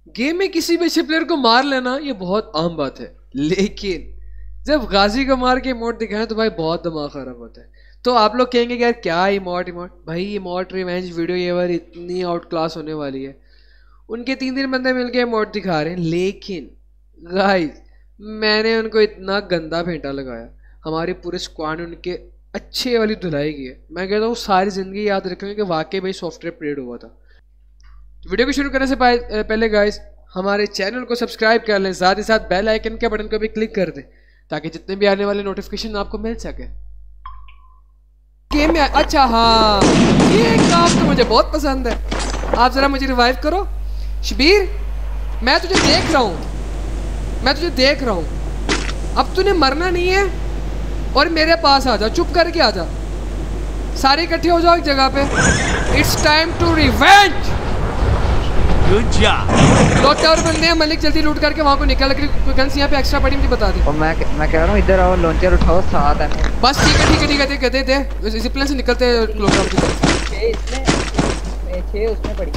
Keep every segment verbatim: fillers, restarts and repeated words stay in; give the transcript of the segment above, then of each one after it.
Game में किसी भी अच्छे प्लेयर को मार लेना ये बहुत आम बात है, लेकिन जब गाजी को मार के इमोट दिखाएं तो भाई बहुत दिमाग खराब होता है। तो आप लोग कहेंगे कि यार क्या इमोट इमोट भाई इमोट रिवेंज वीडियो ये बार इतनी आउट क्लास होने वाली है। उनके तीन तीन बंदे मिलके इमोट दिखा रहे हैं, लेकिन गाइस मैंने उनको इतना गंदा फेंटा लगाया, हमारे पूरे स्क्वाड ने उनके अच्छे वाली धुलाई की है। मैं कहता हूँ सारी ज़िंदगी याद रखेंगे कि वाकई भाई सॉफ्टवेयर अपग्रेड हुआ था। तो वीडियो को शुरू करने से पहले गाइस हमारे चैनल को सब्सक्राइब कर लें, साथ ही साथ बेल आइकन के बटन को भी क्लिक कर दें ताकि जितने भी आने वाले नोटिफिकेशन आपको मिल सके। गेम में अच्छा हाँ ये काम तो मुझे बहुत पसंद है। आप ज़रा मुझे रिवाइव करो शबीर, मैं तुझे देख रहा हूँ, मैं तुझे देख रहा हूँ। अब तूने मरना नहीं है और मेरे पास आ जा, चुप करके आ जा, सारे इकट्ठे हो जाओ एक जगह पे। It's time to revenge. Good job. Lock tower बनने हैं, मलिक जल्दी लूट करके वहां को निकल के गन्स यहाँ पे एक्स्ट्रा पड़ी मुझे बता दे। और मैं मैं कह रहा हूँ इधर आओ, लॉन्चर उठाओ, साथ है। बस ठीक है ठीक है ठीक है ठीक है दे दे जिप लाइन से निकलते हैं लॉक टावर की तरफ। छह इसमें छह उसमें पड़ी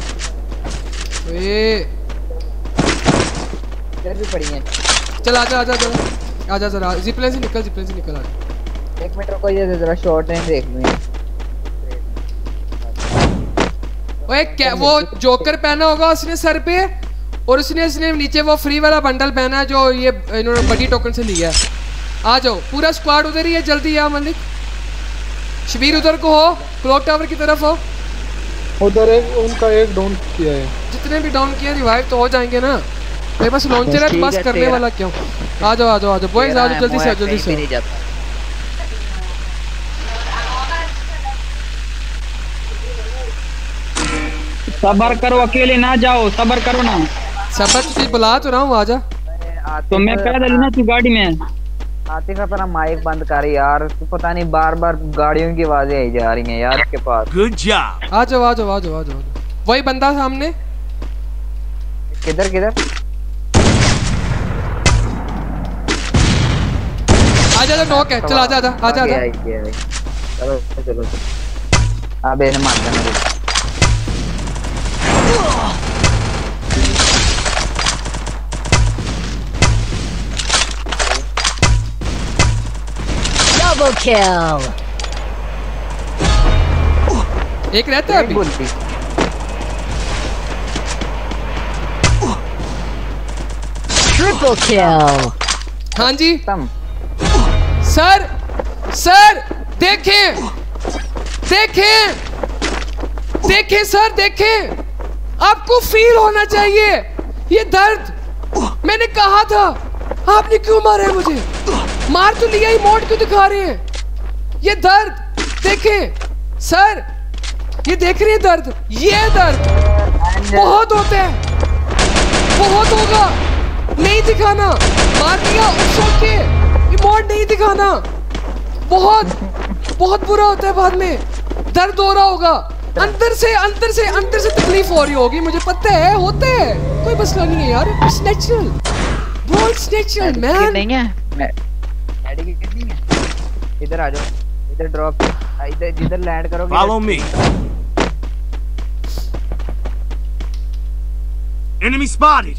ए इधर भी पड़ी है। चल आजा आजा जरा आजा जरा जिप लाइन से निकल, जिप लाइन से निकल आ। एक मिनट रुको, ये जरा शॉर्ट रेंज देख लूं। ओए क्या वो जोकर पहना होगा उसने सर पे, और उसने उसने नीचे वो फ्री वाला बंडल पहना है जो ये इन्होंने बड़ी टोकन से लिया है। आ जाओ पूरा स्क्वाड उधर ही है, जल्दी आ मलिक। शबीर उधर को हो, क्लॉक टावर की तरफ हो। उधर एक उनका एक डाउन किया है, जितने भी डाउन किए रिवाइव तो हो जाएंगे ना। मेरे पास लॉन्चर है, बस करने वाला क्यों। आ जाओ आ जाओ आ जाओ बॉयज, आ जाओ जल्दी से जल्दी से। सबर करो, अकेले ना जाओ, सबर करो ना। सबर तुझे बुला तो रहा हूँ, आजा। तो मैं पैदल ना तू गाड़ी में। आतिफ अपना माइक बंद कर यार, तू पता नहीं बार बार गाड़ियों की आवाजें आई जा रही हैं यार इसके पास। Good job. आ जाओ आ जाओ आ जाओ आ जाओ। वही बंदा सामने। किधर किधर? आजा आजा नॉक है, चल आजा आजा आजा आजा। चलो चलो अब इन्हें मार देना। Double kill. एक रहता है अभी। Triple kill. हाँ जी सर सर देखें देखें देखें सर देखें, आपको फील होना चाहिए ये दर्द। मैंने कहा था, आपने क्यों मारा है मुझे? मार तो लिया ही, मोड क्यों दिखा रहे हैं? ये दर्द देखें सर, ये देख रहे हैं दर्द, ये दर्द बहुत होता है, बहुत होगा। नहीं दिखाना, मार दिया उस ओके, ये मोड नहीं दिखाना, बहुत बहुत बुरा होता है, बाद में दर्द हो रहा होगा, अंदर से अंदर से अंदर से तकलीफ हो रही होगी, मुझे पता है, होता है, कोई मसला नहीं है यार, it's natural bro, it's natural man. नहीं है मेडिकेट नहीं है। इधर आ जाओ, इधर ड्रॉप, इधर जिधर लैंड करोगे फॉलो मी। Enemy spotted.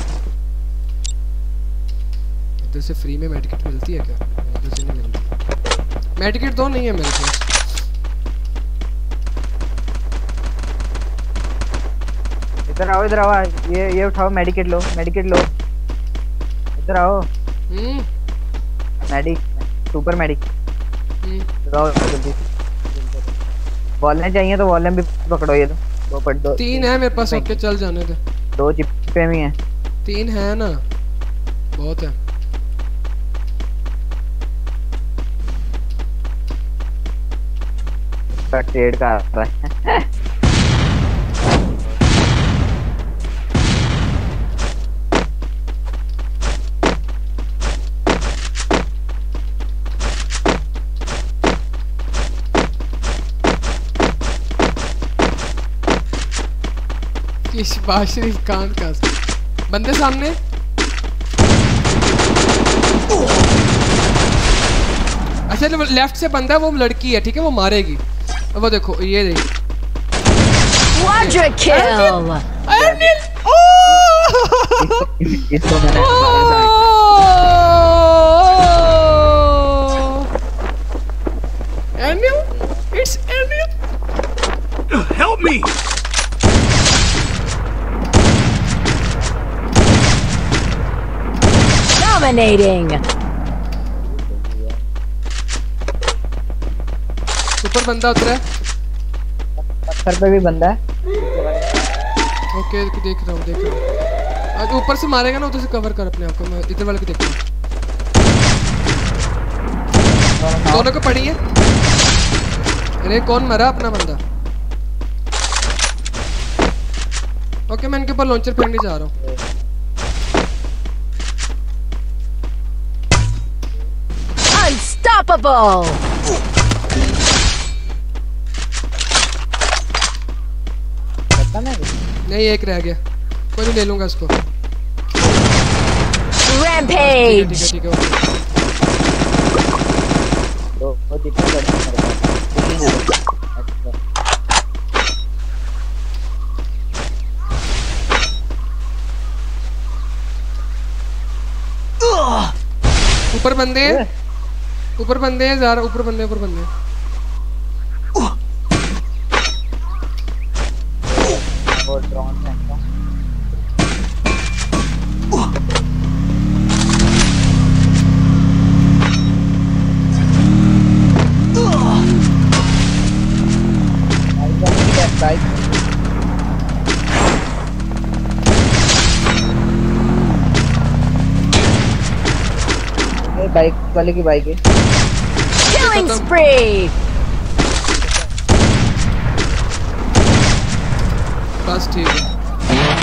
इधर से फ्री में मेडिकेट मिलती है क्या? इधर से नहीं मिलती मेडिकेट, तो नहीं है मेरे पास। इधर आओ इधर आओ, ये ये उठाओ, मेडिकेट लो, मेडिकेट लो, इधर आओ। Hmm medic, super medic. Hmm जल्दी वॉलें चाहिए तो वॉलें भी पकड़ो, ये दो दो पट दो। तीन है मेरे पास, ओके चल जाने दे। दो चिप्पे भी हैं। तीन है ना, बहुत है। ट्रेड का आता है। शहबाज शरीफ खान का बंदे सामने। अच्छा लेफ्ट से बंदा है, वो लड़की है, ठीक है, वो मारेगी। वो देखो ये देख, Quadra kill. अनिल, ओह इसको इसको मैंने Anu, it's Anu. Help me! Dominating. ऊपर बंदा उतरा है। पत्थर पे भी बंदा है। ओके देख रहा हूँ देख रहा हूँ। आज ऊपर से मारेगा ना उधर से कवर कर अपने आप को। मैं इधर वाले को देख रहा हूँ। दोनों को पड़ी है। अरे कौन मरा अपना बंदा? ओके मैं इनके ऊपर लॉन्चर फेंकने जा रहा हूँ। Unstoppable. नहीं एक रह गया। कोई नहीं ले लूंगा इसको। Rampage. ठीक है ठीक है तो वो दिक्कत है मेरे पास। ऊपर बंदे हैं। ऊपर बंदे हैं ज़रा ऊपर बंदे ऊपर बंदे हैं। वो ड्रोन फेंकता हूं। बाइक बाइक वाले की बाइक है। Killing spree. बस ठीक है।